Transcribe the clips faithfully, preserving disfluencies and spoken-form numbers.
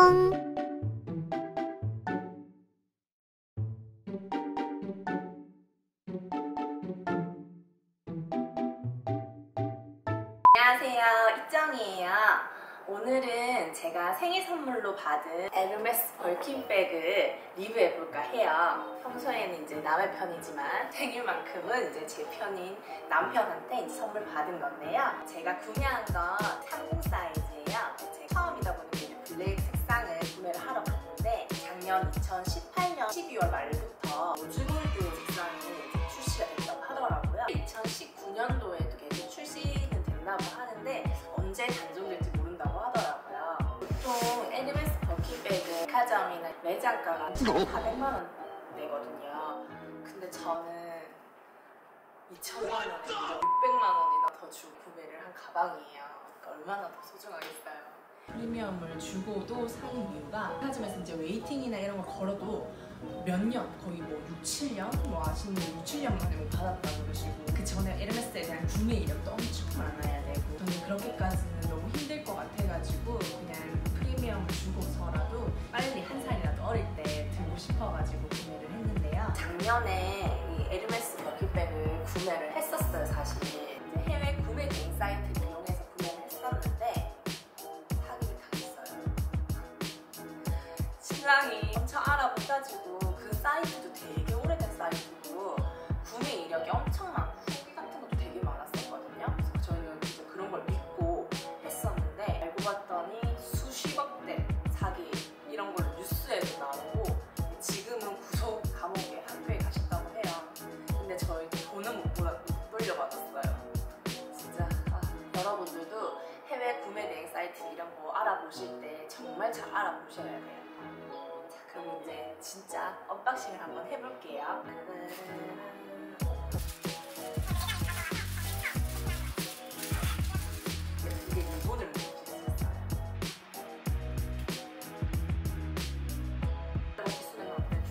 안녕. 안녕하세요, 이정이에요. 오늘은 제가 생일 선물로 받은 에르메스 벌킨백을 리뷰해볼까 해요. 평소에는 이제 남의 편이지만 생일만큼은 이제 제 편인 남편한테 이제 선물 받은 건데요. 제가 구매한 건 삼십 사이즈예요. 제가 처음이다 보니까 블랙 색상을 구매를 하러 갔는데 작년 이천십팔 년 십이월 말부터 로즈골드 색상이 출시가 됐다고 하더라고요. 이천십구 년도에도 계속 출시는 된다고 하는데 언제 단종될지 모른다고 하더라고요. 보통 에르메스 벌킨백은 백화점이나 매장가가 천사백만 원 내거든요. 근데 저는 이천만 원에 육백만 원이나 더 주고 구매를 한 가방이에요. 그러니까 얼마나 더 소중하겠어요. 프리미엄을 주고도 사는 이유가 백화점에서 이제 웨이팅이나 이런 걸 걸어도 몇 년, 거의 뭐 육, 칠 년? 뭐 아시는 분 육, 칠 년 만에 뭐 받았다고 그러시고 그 전에 에르메스에 대한 구매 이력도 엄청 많아야 되고 저는 그렇게까지는 너무 힘들 것 같아가지고 그냥 프리미엄을 주고서라도 빨리 한 살이라도 어릴 때 들고 싶어가지고 구매를 했는데요. 작년에 이 에르메스 벌킨백을 구매를 했었어요. 사실 이제 해외 구매 대행 사이트를 이용해서 구매를 했었는데 사기를 당했어요. 신랑이 엄청 알아보가지고 그 사이트도 되게 오래된 사이트고 구매 이력이 엄청 많고 후기 같은 것도 되게 많았었거든요. 그래서 저희는 진짜 그런 걸 믿고 했었는데 알고 봤더니 수십억대 사기 이런 걸로 뉴스에도 나오고 지금은 구속 감옥에 학교에 가셨다고 해요. 근데 저희 돈은 못, 못 돌려받았어요. 진짜 아, 여러분들도 해외 구매 대행 사이트 이런 거 알아보실 때 정말 잘 알아보셔야 돼요. 그럼 이제 진짜 언박싱을 한번 해볼게요. 이게 리본을 묶을 수 있었어요. 기술은 어때?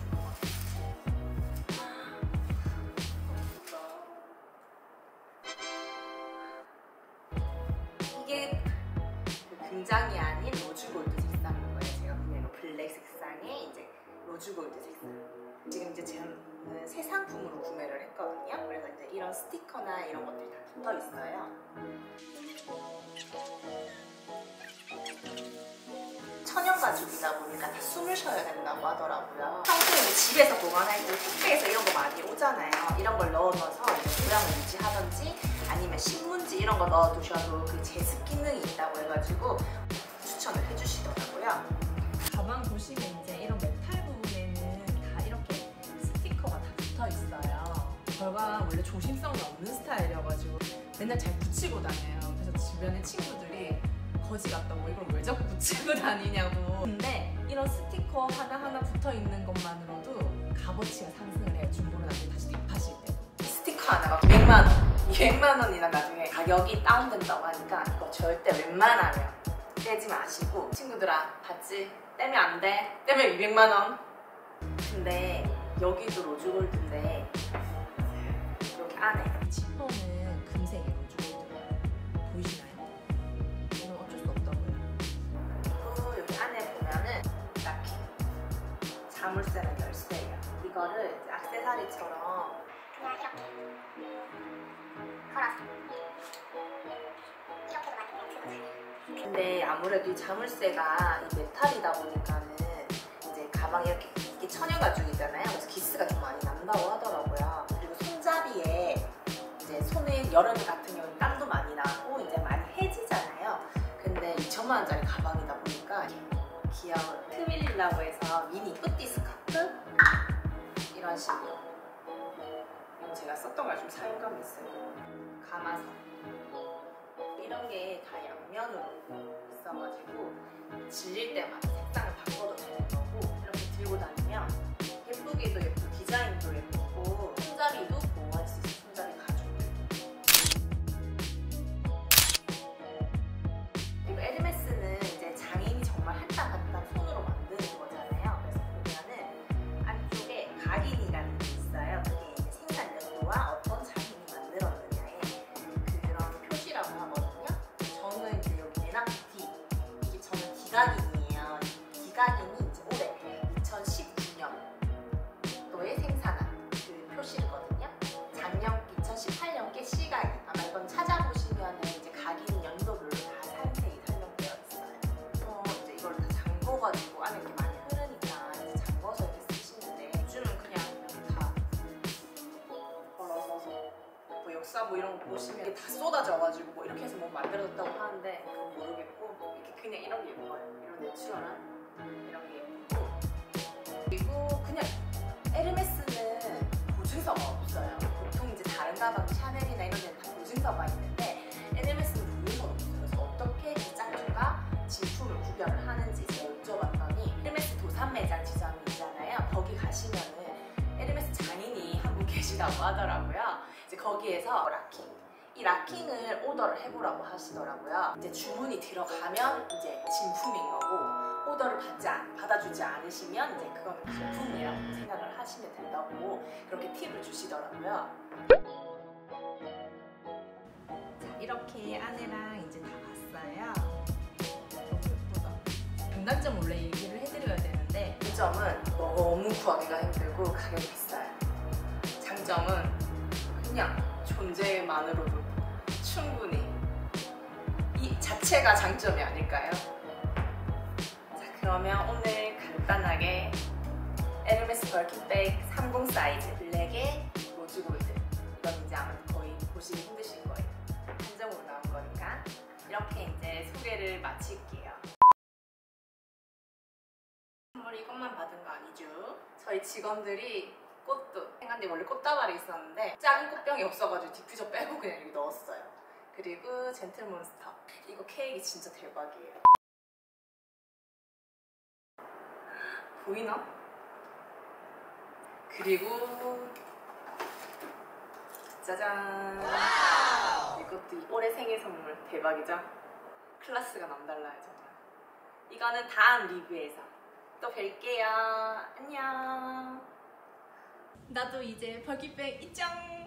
이게 그 금장이 아닌 로즈골드 색상인 거예요. 제가 구매한 블랙 색상에 이제 로즈골드 색상. 지금 이제 저는 새 상품으로 구매를 했거든요. 그래서 이제 이런 스티커나 이런 것들이 다 붙어 있어요. 천연 가죽이다 보니까 다 숨을 쉬어야 된다고 하더라고요. 평소에 이제 집에서 보관할 때 택배에서 이런 거 많이 오잖아요. 이런 걸 넣어놔서 이제 모양을 유지하던지 아니면 신문지 이런 거 넣어두셔도 그 제습 기능이 있다고 해가지고 추천을 해주시더라고요. 가방 보시면 이제 이런 메탈 부분에는 다 이렇게 스티커가 다 붙어 있어요. 저가 원래 조심성이 없는 스타일이어가지고 맨날 잘 붙이고 다녀요. 그래서 주변에 친구들이 거지 같다고 이걸 왜 자꾸 붙이고 다니냐고. 근데 이런 스티커 하나하나 붙어 있는 것만으로도 값어치가 상승을 해요. 중고로 나중에 다시 입하실 때. 스티커 하나가 백만 원, 이백만 원이나 나중에 가격이 다운된다고 하니까 이거 절대 웬만하면 떼지 마시고. 친구들아 봤지? 떼면 안 돼. 떼면 이백만 원. 근데 여기도 로즈골드인데 여기 안에 지퍼는 금색의 로즈골드가 보이시나요? 이건 어쩔 수 없다고요. 또 여기 안에 보면은 이렇게 자물쇠랑 열쇠예요. 이거를 이제 액세서리처럼 그냥 이렇게 걸어서 이렇게도 많이 들고 다녀요. 근데 아무래도 이 자물쇠가 이 메탈이다 보니까는 이제 가방에 이렇게 이게 천연 가죽이잖아요. 그래서 기스가 좀 많이 난다고 하더라고요. 그리고 손잡이에 이제 손에 여름 같은 경우는 땀도 많이 나고 이제 많이 해지잖아요. 근데 이천만 원짜리 가방이다 보니까 귀여운 트윌리라고 해서 미니 뿌띠 스커트 이런 식으로. 이건 제가 썼던 걸 좀 사용감이 있어요. 가마솥 이런 게 다 양면으로 있어가지고 질릴 때마다 색상을 바꿔도 되는 거고 이렇게 들고 다니면 예쁘기도 예쁘고 디자인도 예쁘고 손잡이도 보호할 수 있어요. 손잡이 가죽도. 그리고 에르메스는 이제 장인이 정말 한 땀 한 땀 손으로 만드는 거잖아요. 그래서 보면은 안쪽에 각인이라는 게 있어요. 그게 이제 생산 연도와 어떤 장인이 만들었느냐에 그런 표시라고 하거든요. 저는 이제 여기 에나피티, 이게 저는 기각인이에요. 기각 보시면 이게 다 쏟아져가지고 뭐 이렇게 해서 뭐 만들어졌다고 하는데 그건 모르겠고 이렇게 그냥 이런 게 예뻐요. 이런 내추럴한 이런 게 예쁘고 그리고 그냥 에르메스는 보증서가 없어요. 보통 이제 다른 가방 샤넬이나 이런 데는 다 보증서가 있는데 에르메스는 보증서가 없어요. 그래서 어떻게 기장과 진품을 구별을 하는지 제가 여쭤봤더니 에르메스 도산 매장 지점이 있잖아요. 거기 가시면은 에르메스 장인이 한 분 계시다고 하더라고요. 이제 거기에서 락킹, 이 락킹을 오더를 해보라고 하시더라고요. 이제 주문이 들어가면 이제 진품인 거고 오더를 받지 않, 받아주지 않으시면 이제 그거는 비품이라고 생각을 하시면 된다고 그렇게 팁을 주시더라고요. 자, 이렇게 안에랑 이제 다 봤어요. 너무 예쁘다. 장단점 원래 얘기를 해드려야 되는데 장점은 너무 구하기가 힘들고 가격이 비싸요. 장점은 그냥 존재만으로도 충분히 이 자체가 장점이 아닐까요? 자, 그러면 오늘 간단하게 에르메스 벌킨백 삼십 사이즈 블랙에 로즈 골드, 이건 이제 아마 거의 보시기 힘드실 거예요. 한정으로 나온 거니까 이렇게 이제 소개를 마칠게요. 선물 이것만 받은 거 아니죠? 저희 직원들이 꽃도 생각한데 원래 꽃다발이 있었는데 작은 꽃병이 없어가지고 디퓨저 빼고 그냥 여기 넣었어요. 그리고 젠틀몬스터, 이거 케이크 진짜 대박이에요. 보이나? 그리고 짜잔! 이것도 올해 생일 선물 대박이죠? 클래스가 남달라요 정말. 이거는 다음 리뷰에서 또 뵐게요. 안녕. 나도 이제 벌킨백 입장.